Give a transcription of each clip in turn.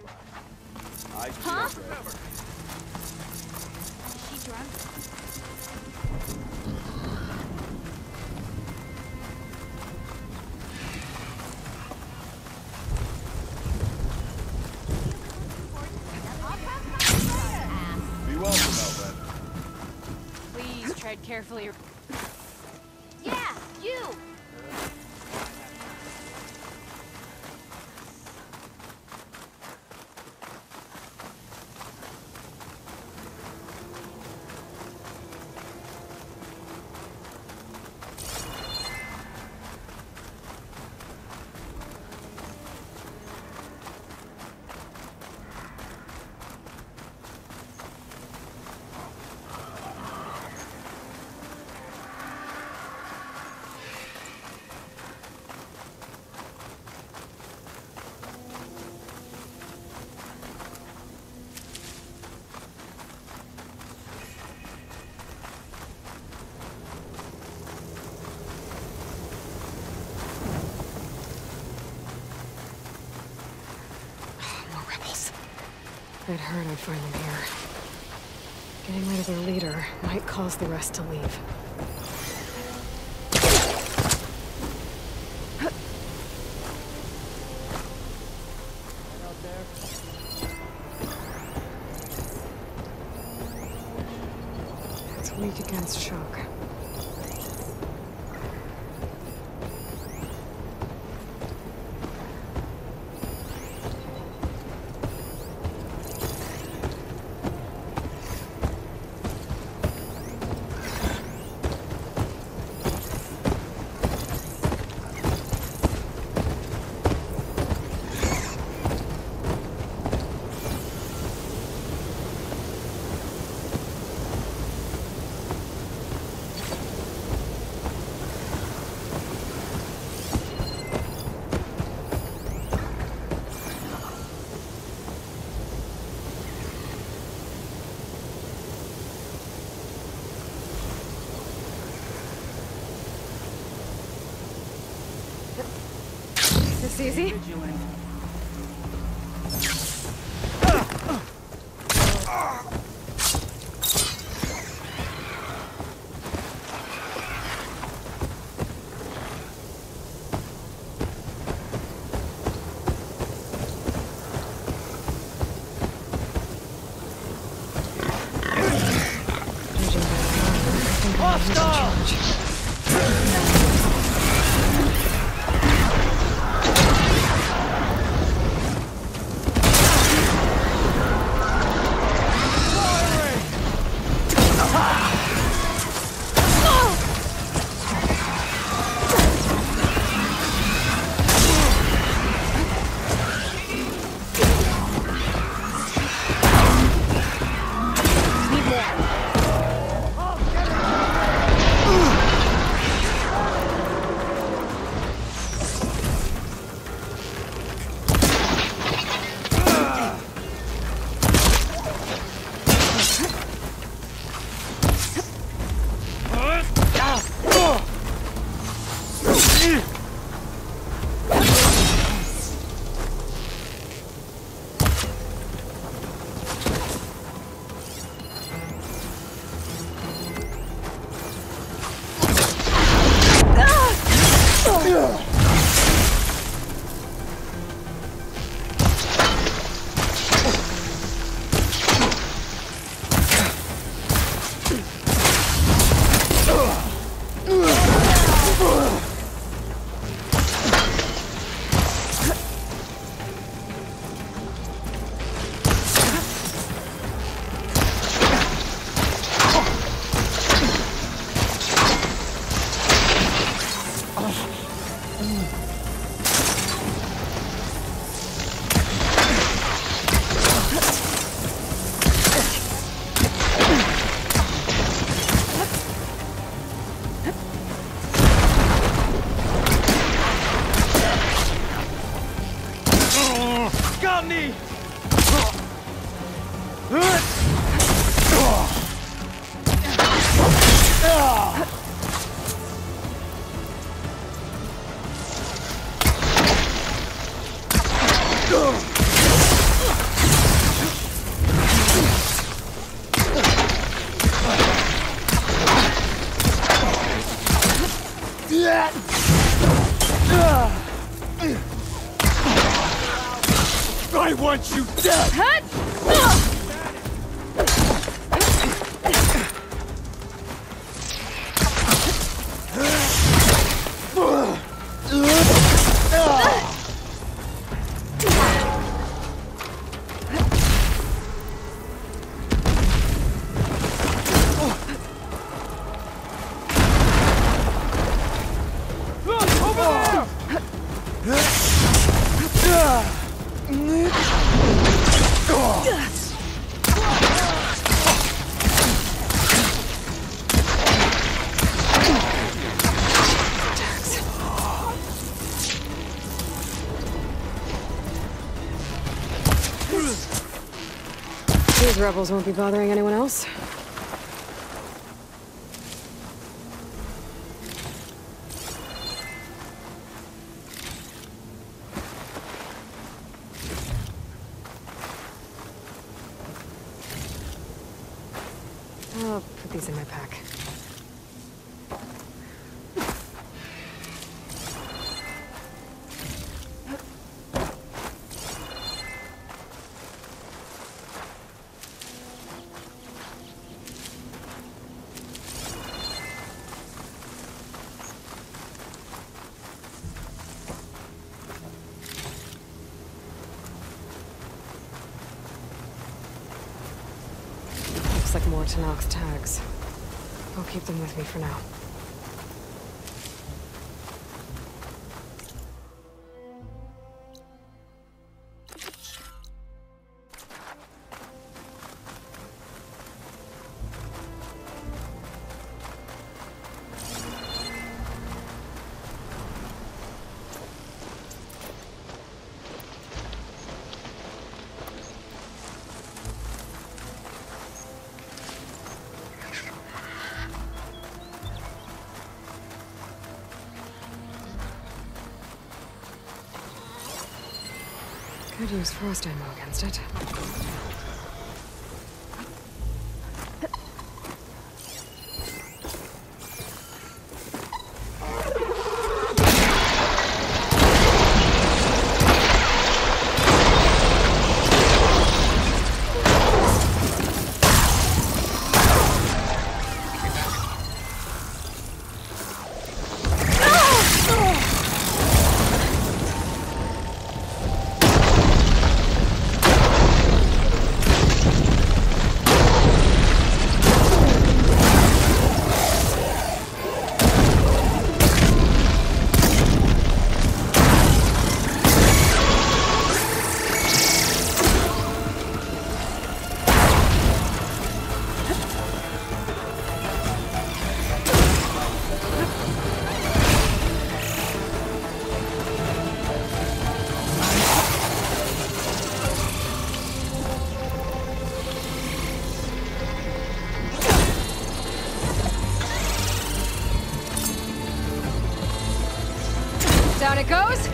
Huh? Is she drunk? Be welcome, Aloy. Please tread carefully. Yeah, you! I'd heard I'd find them here. Getting rid of their leader might cause the rest to leave. It's weak against shock. This easy? want you dead! These rebels won't be bothering anyone else. I'll put these in my pack. Looks like more Tanox's tags. I'll keep them with me for now. Could use frost ammo against it. Down it goes!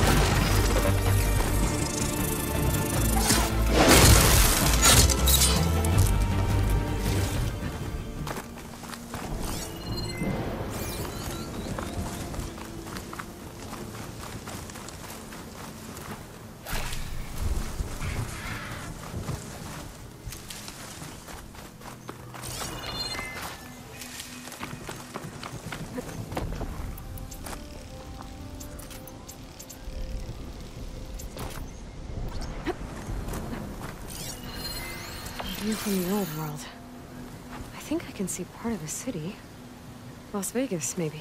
View from the old world. I think I can see part of the city. Las Vegas, maybe.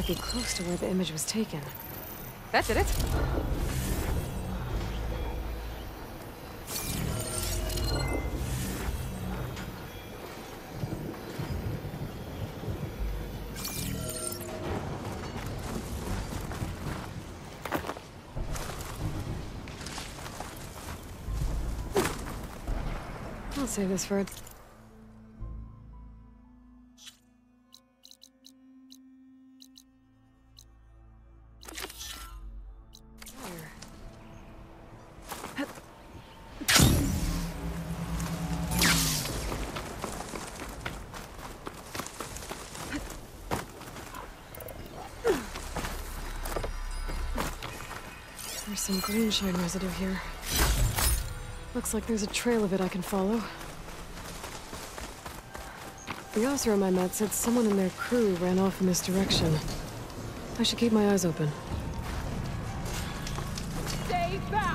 might be close to where the image was taken. That did it. I'll save this for it. There's some green shine residue here. Looks like there's a trail of it I can follow. The Oseram I met said someone in their crew ran off in this direction. I should keep my eyes open. Stay back!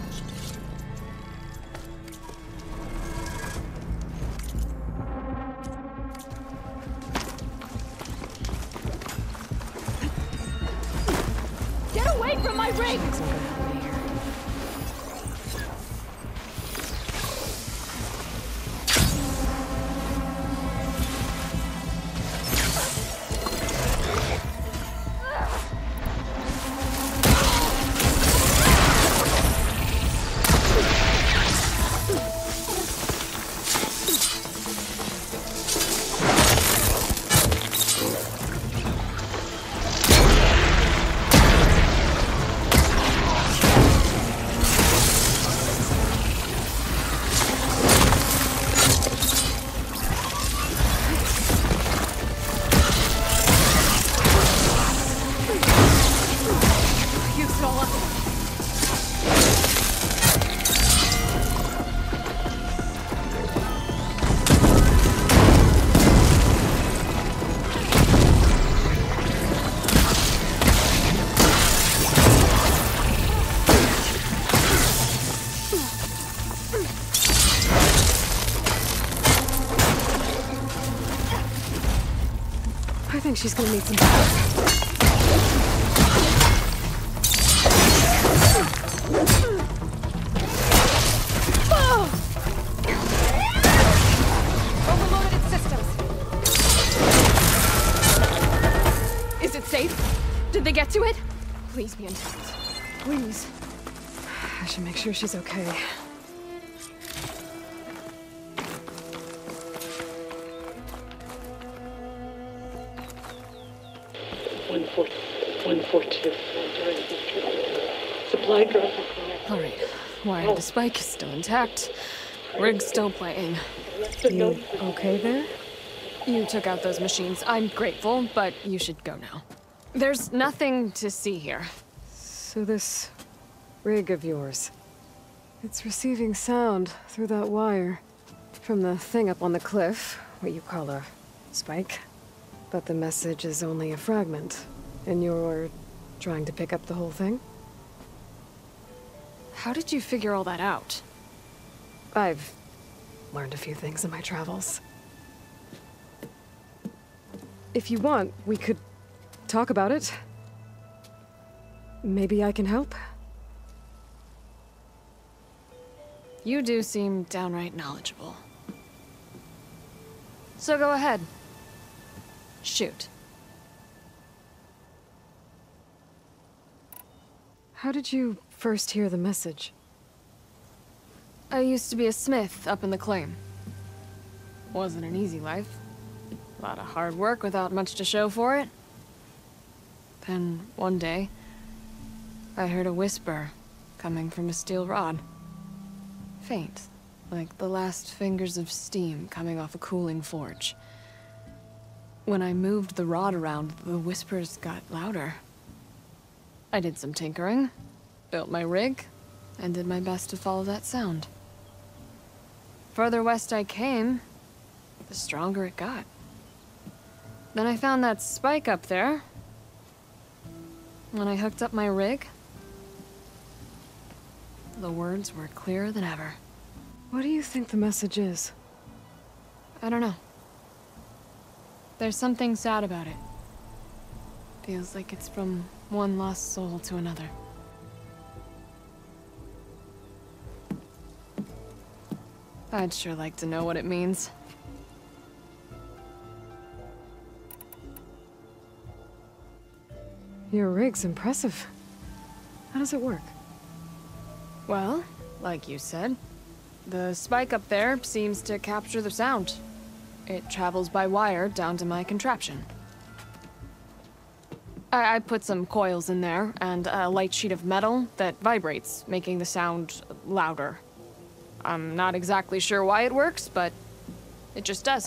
Get away from my ring! It's not gonna help me here. I think she's gonna need some help. Overloaded systems. Is it safe? Did they get to it? Please be intact. Please. I should make sure she's okay. Supply drop. Alright. Wire the spike is still intact. Rig's still playing. You okay there? You took out those machines. I'm grateful, but you should go now. There's nothing to see here. So this rig of yours, it's receiving sound through that wire from the thing up on the cliff, what you call a spike. But the message is only a fragment, and you're trying to pick up the whole thing? How did you figure all that out? I've learned a few things in my travels. If you want, we could talk about it. Maybe I can help? You do seem downright knowledgeable. So go ahead. Shoot. How did you first hear the message? I used to be a smith up in the claim. Wasn't an easy life. A lot of hard work without much to show for it. Then, one day, I heard a whisper coming from a steel rod. Faint, like the last fingers of steam coming off a cooling forge. When I moved the rod around, the whispers got louder. I did some tinkering, built my rig, and did my best to follow that sound. Further west I came, the stronger it got. Then I found that spike up there. When I hooked up my rig, the words were clearer than ever. What do you think the message is? I don't know. There's something sad about it. Feels like it's from one lost soul to another. I'd sure like to know what it means. Your rig's impressive. How does it work? Well, like you said, the spike up there seems to capture the sound. It travels by wire down to my contraption. I put some coils in there and a light sheet of metal that vibrates, making the sound louder. I'm not exactly sure why it works, but it just does.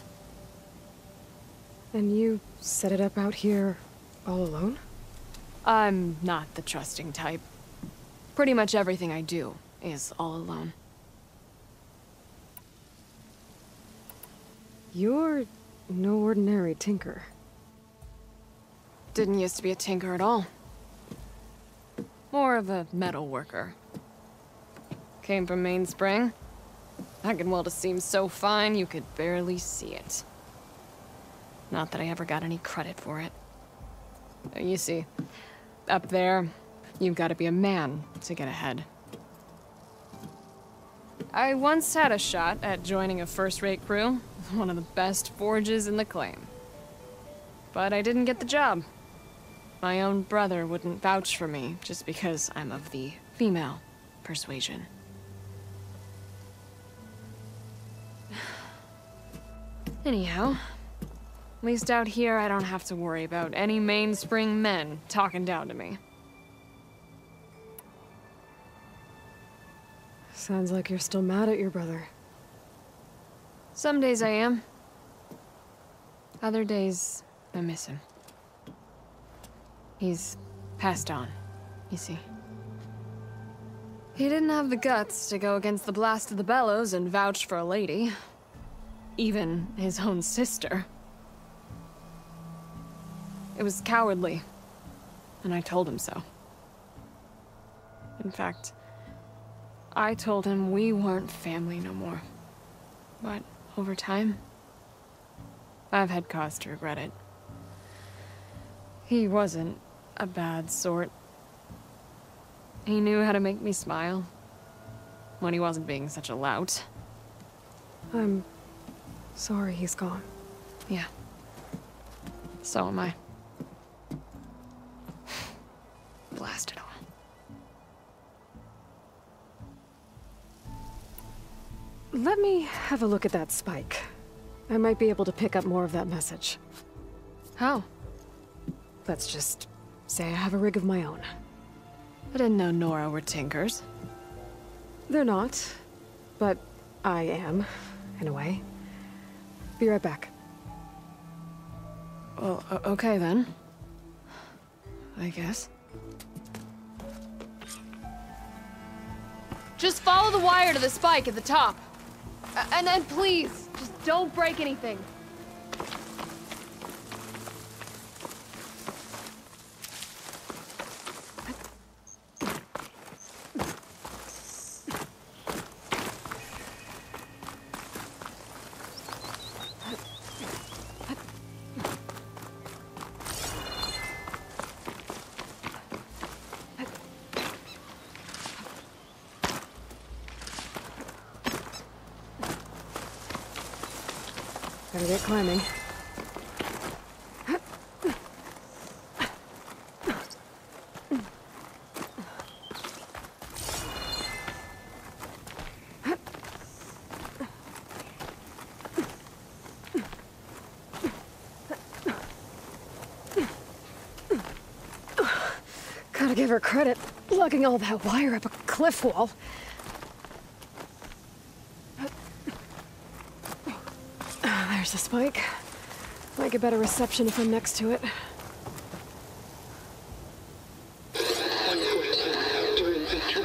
And you set it up out here all alone? I'm not the trusting type. Pretty much everything I do is all alone. You're no ordinary tinker. Didn't used to be a tinker at all. More of a metal worker. Came from Mainspring. I can weld a seam so fine you could barely see it. Not that I ever got any credit for it. You see, up there, you've got to be a man to get ahead. I once had a shot at joining a first-rate crew, one of the best forges in the claim. But I didn't get the job. My own brother wouldn't vouch for me just because I'm of the female persuasion. Anyhow, at least out here I don't have to worry about any Mainspring men talking down to me. Sounds like you're still mad at your brother. Some days I am. Other days, I miss him. He's passed on, you see. He didn't have the guts to go against the blast of the bellows and vouch for a lady. Even his own sister. It was cowardly, and I told him so. In fact, I told him we weren't family no more. But over time, I've had cause to regret it. He wasn't a bad sort. He knew how to make me smile when he wasn't being such a lout. I'm sorry he's gone. Yeah. So am I. Blast it all. Let me have a look at that spike. I might be able to pick up more of that message. How? Let's just say I have a rig of my own. I didn't know Nora were tinkers. They're not, but I am, in a way. Be right back. Well, okay then. I guess. Just follow the wire to the spike at the top. And then please, just don't break anything. Better get climbing. Gotta give her credit, lugging all that wire up a cliff wall. There's the spike. Might get better reception if I'm next to it. During victory,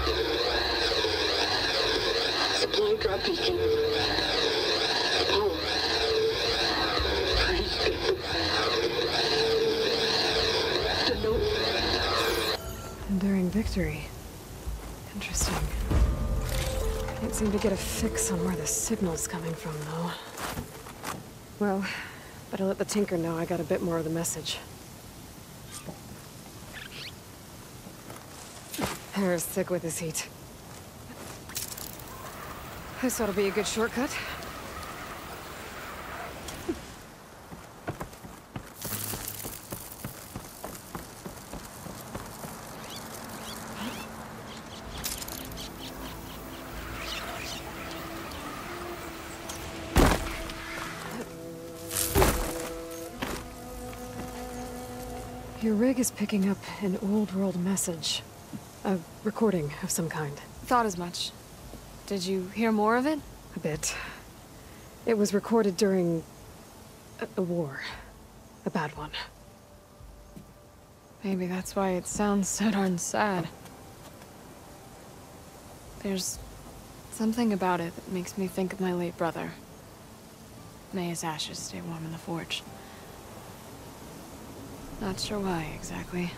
the blight drop beacon. Power. The note. Enduring victory. Interesting. Can't seem to get a fix on where the signal's coming from, though. Well, better let the Tinker know I got a bit more of the message. They're sick with this heat. This ought to be a good shortcut. Your rig is picking up an old world message. A recording of some kind. Thought as much. Did you hear more of it? A bit. It was recorded during a war. A bad one. Maybe that's why it sounds so darn sad. There's something about it that makes me think of my late brother. May his ashes stay warm in the forge. Not sure why, exactly.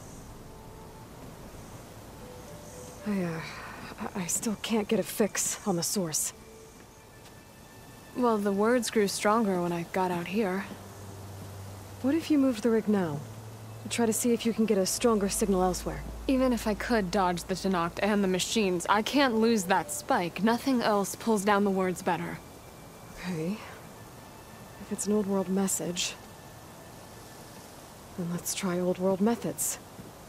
I still can't get a fix on the source. Well, the words grew stronger when I got out here. What if you moved the rig now? Try to see if you can get a stronger signal elsewhere. Even if I could dodge the Tenakth and the machines, I can't lose that spike. Nothing else pulls down the words better. Okay. If it's an old world message, then let's try old world methods.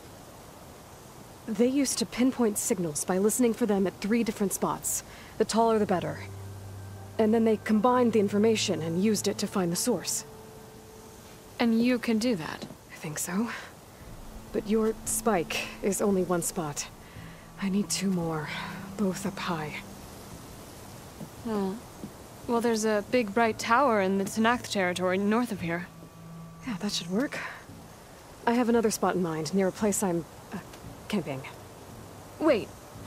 They used to pinpoint signals by listening for them at 3 different spots. The taller the better. And then they combined the information and used it to find the source. And you can do that. I think so. But your spike is only 1 spot. I need 2 more, both up high. Oh. Well, there's a big bright tower in the Tenakth territory north of here. Yeah, that should work. I have another spot in mind, near a place I'm camping. Wait.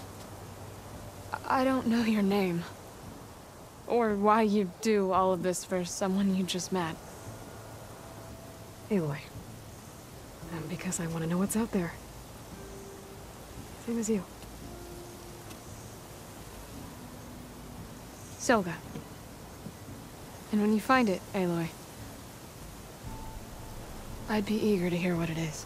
I don't know your name. Or why you do all of this for someone you just met. Aloy. And because I want to know what's out there. Same as you. Silga. And when you find it, Aloy, I'd be eager to hear what it is.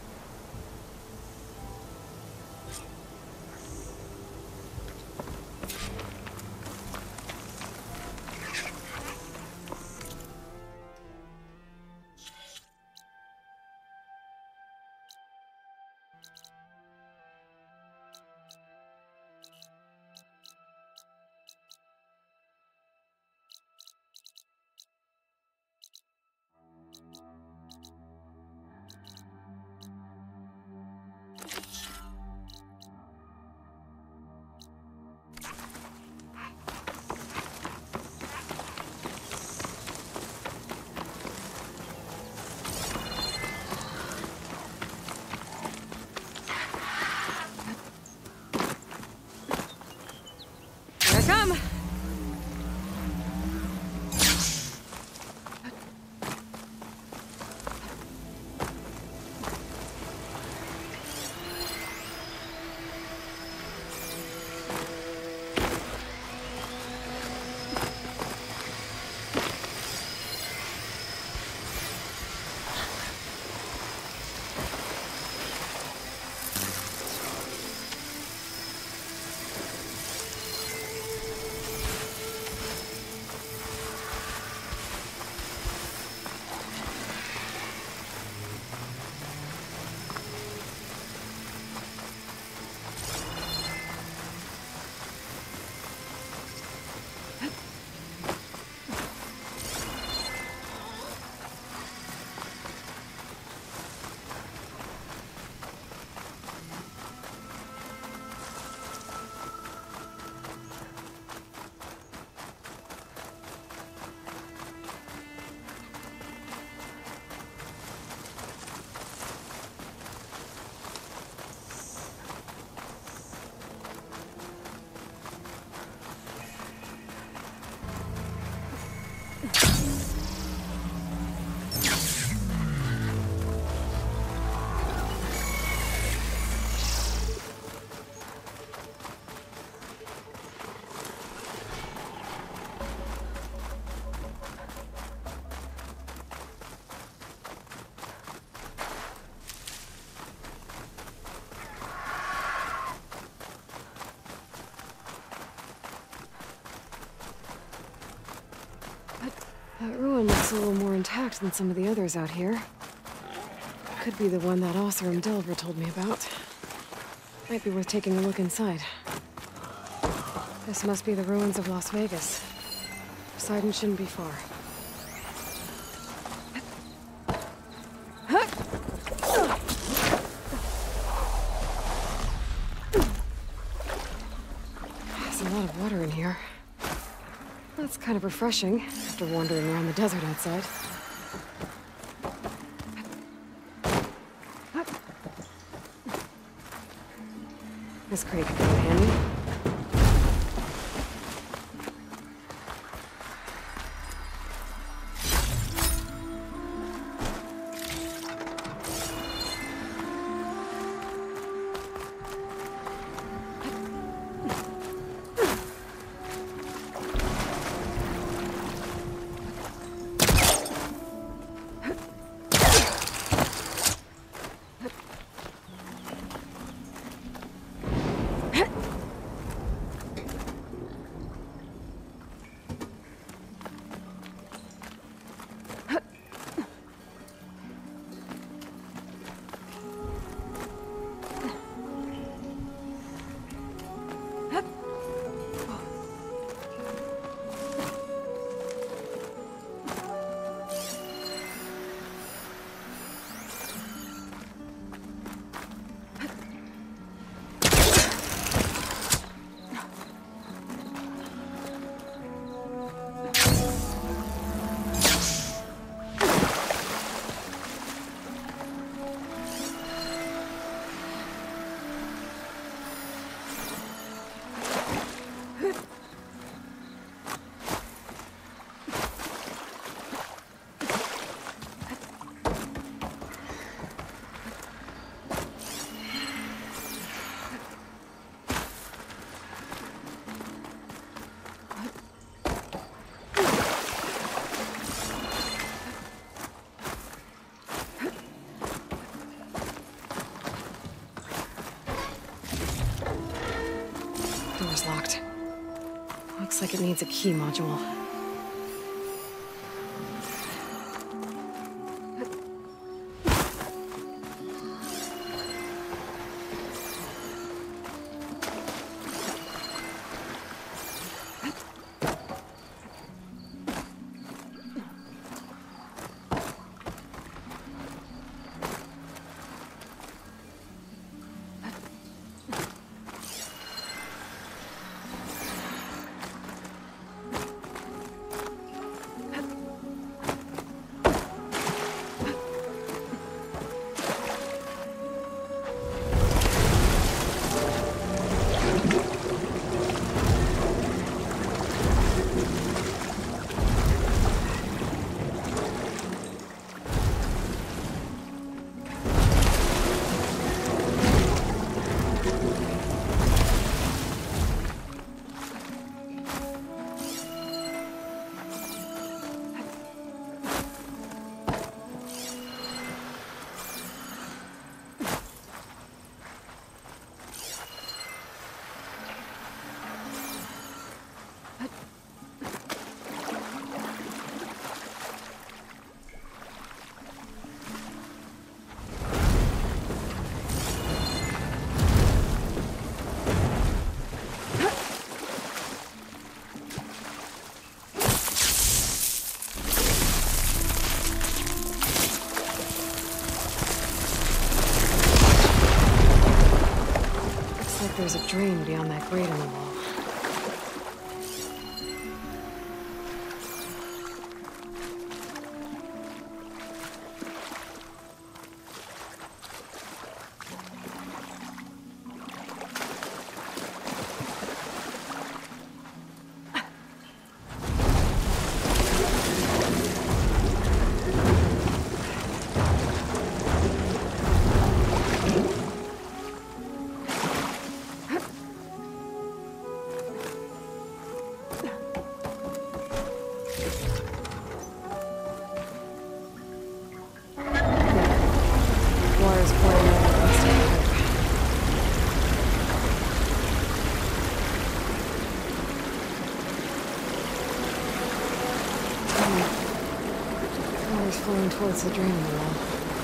That ruin looks a little more intact than some of the others out here. Could be the one that Oseram Delver told me about. Might be worth taking a look inside. This must be the ruins of Las Vegas. Poseidon shouldn't be far. There's a lot of water in here. That's kind of refreshing after wandering around the desert outside. This crate could come in handy. Door's locked. Looks like it needs a key module. There's a drain beyond that grate on the wall. towards the drain in the wall.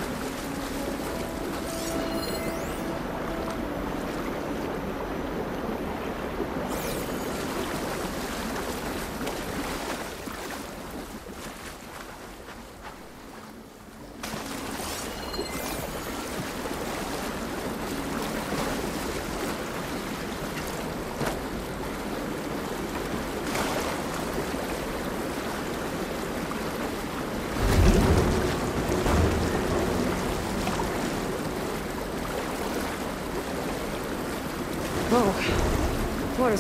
Whoa. Water's...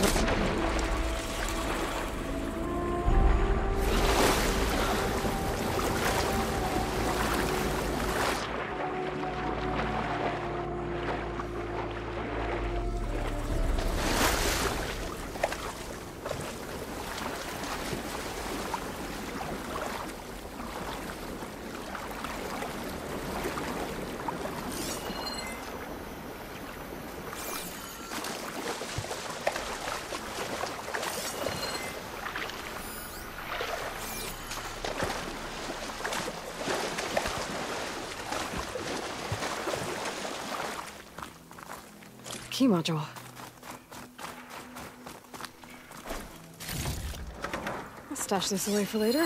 Key module. I'll stash this away for later.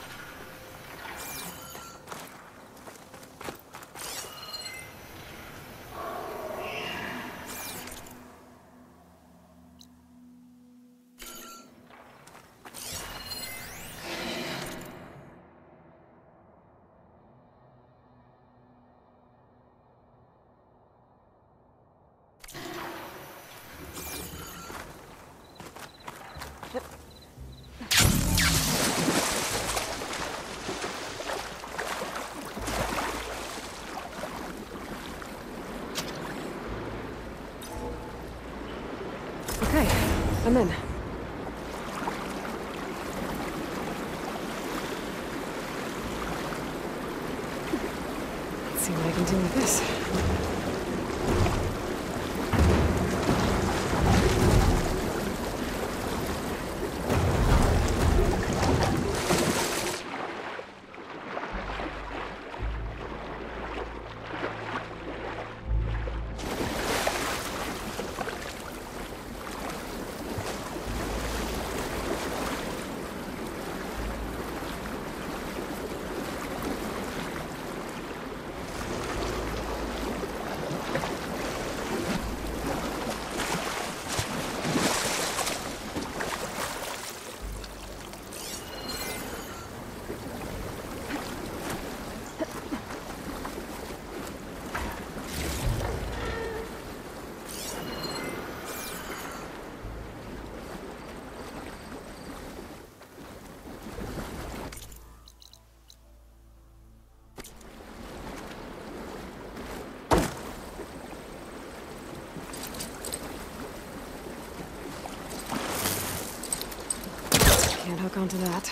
Okay, I'm in. Let's see what I can do with this. Can't hook onto that.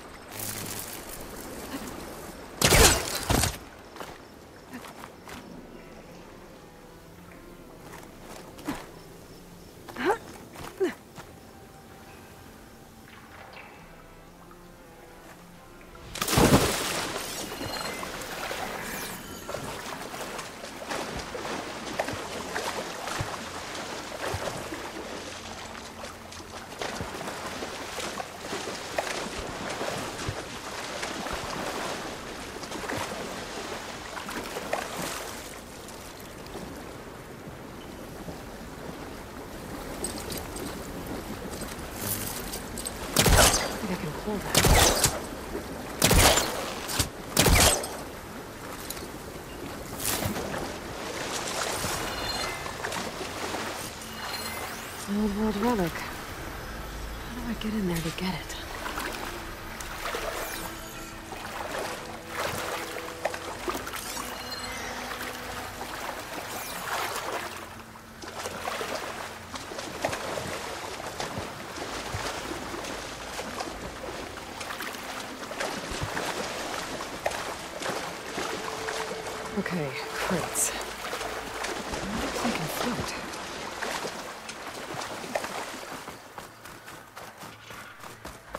I can pull that. An old world relic. How do I get in there to get it? Okay, crates. I wonder if they can float.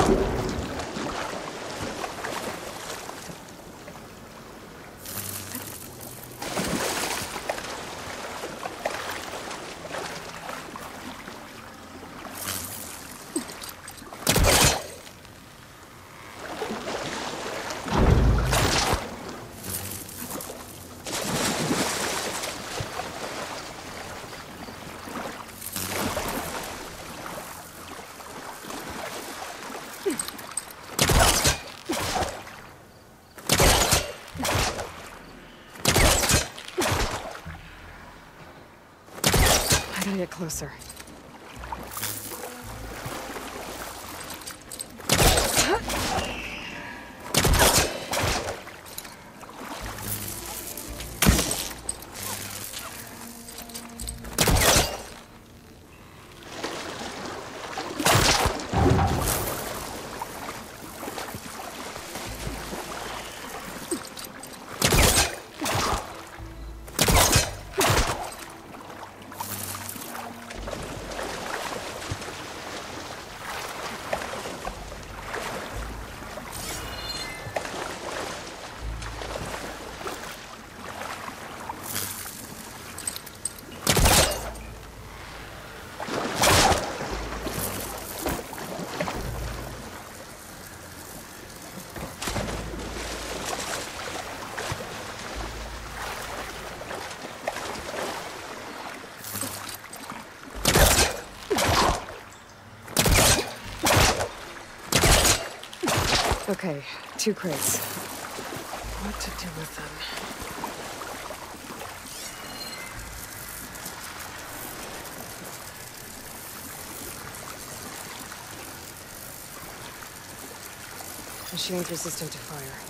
I gotta get closer. Okay, 2 crates. What to do with them? Machine's resistant to fire.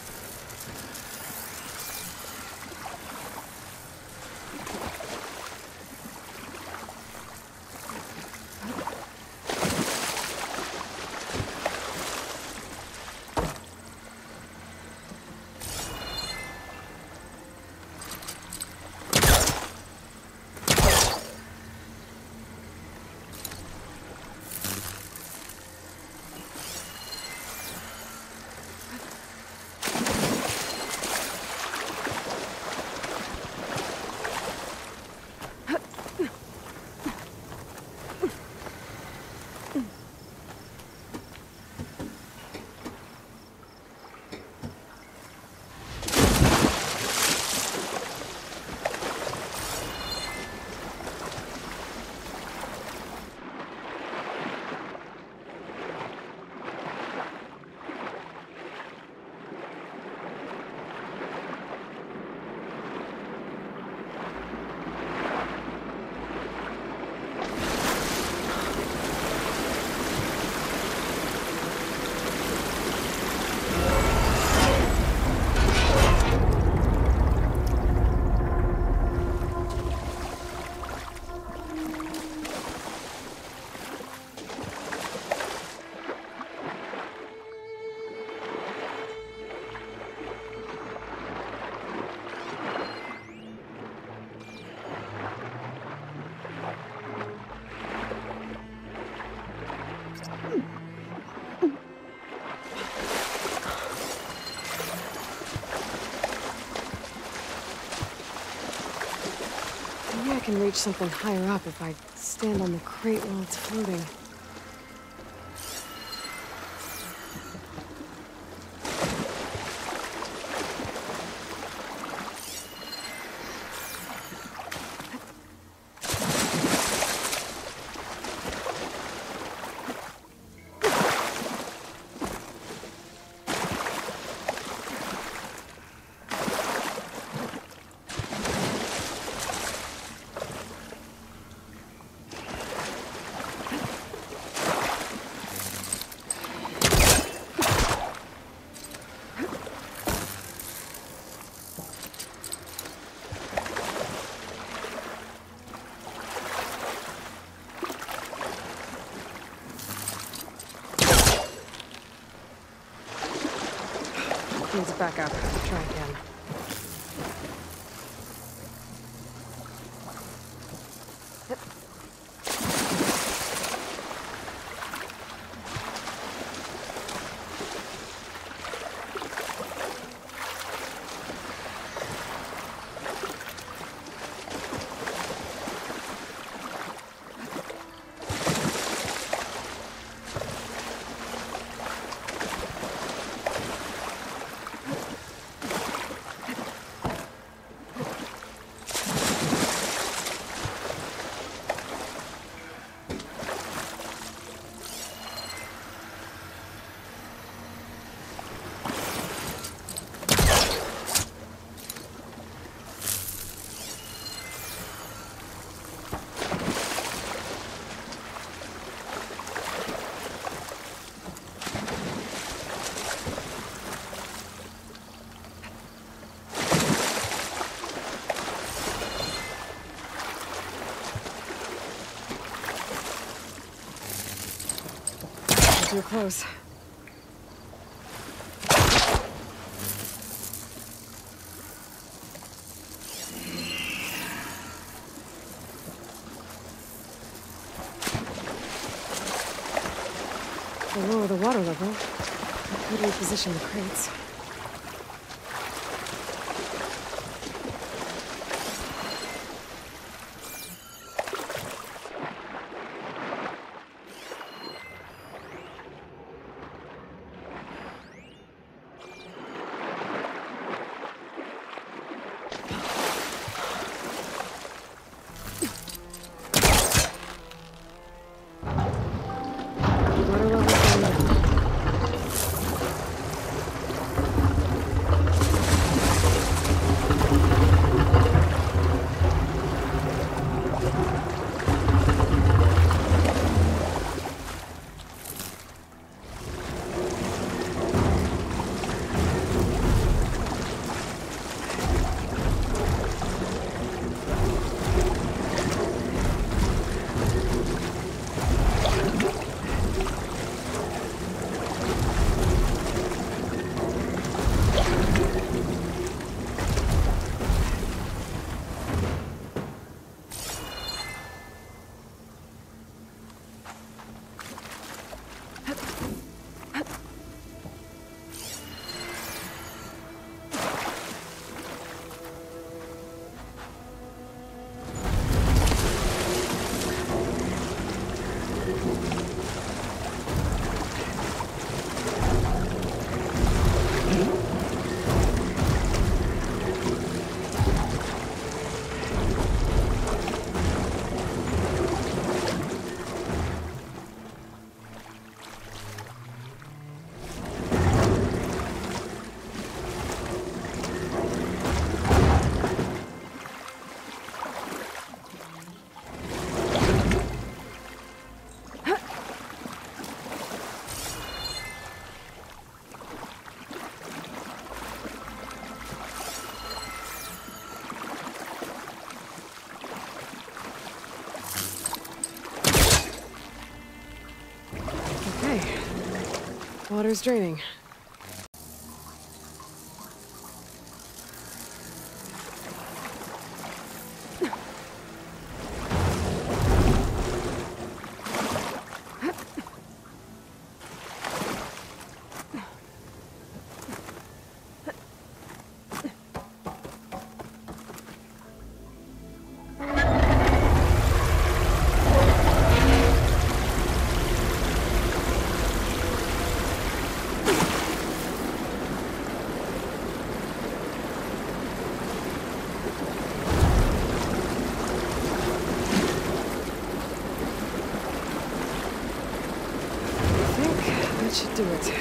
Maybe I can reach something higher up if I stand on the crate while it's floating. Needs back up. Try again. too close. To lower the water level, I could reposition the crates. Water level's going down. Water's draining. Should do it.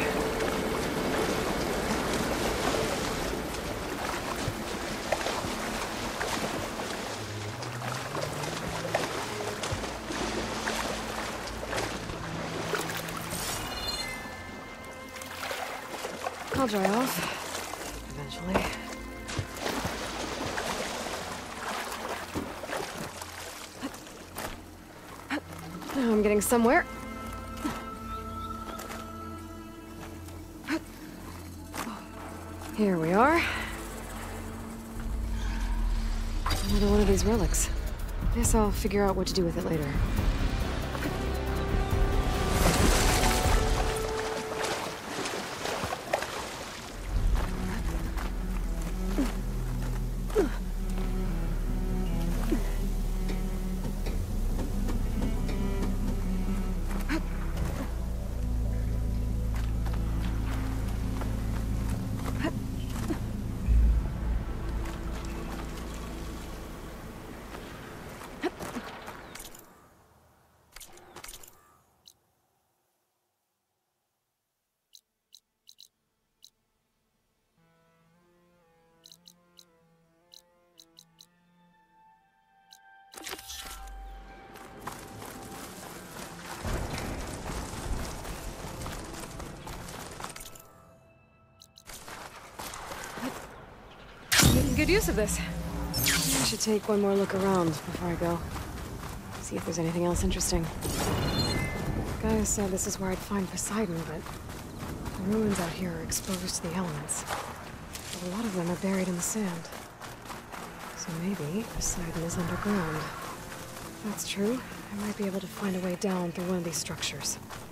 I'll dry off eventually. Now I'm getting somewhere. Here we are. Another one of these relics. Guess I'll figure out what to do with it later. Good use of this. I should take one more look around before I go. See if there's anything else interesting. Gaia said this is where I'd find Poseidon, but the ruins out here are exposed to the elements. But a lot of them are buried in the sand. So maybe Poseidon is underground. If that's true, I might be able to find a way down through one of these structures.